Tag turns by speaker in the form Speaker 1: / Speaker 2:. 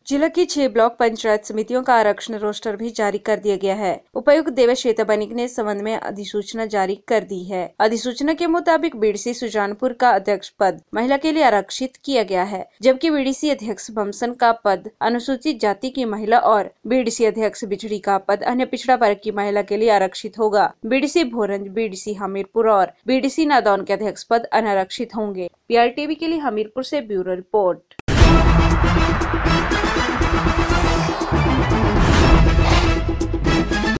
Speaker 1: जिला की 6 ब्लॉक पंचायत समितियों का आरक्षण रोस्टर भी जारी कर दिया गया है। उपायुक्त देवश्वेता बनिक ने इस संबंध में अधिसूचना जारी कर दी है। अधिसूचना के मुताबिक बीडीसी सुजानपुर का अध्यक्ष पद महिला के लिए आरक्षित किया गया है, जबकि बीडीसी अध्यक्ष बमसन का पद अनुसूचित जाति की महिला और बीडीसी अध्यक्ष बिछड़ी का पद अन्य पिछड़ा वर्ग की महिला के लिए आरक्षित होगा। बीडीसी भोरंज, बीडीसी हमीरपुर और बीडीसी नादौन के अध्यक्ष पद अनारक्षित होंगे। PRTV के लिए हमीरपुर से ब्यूरो रिपोर्ट।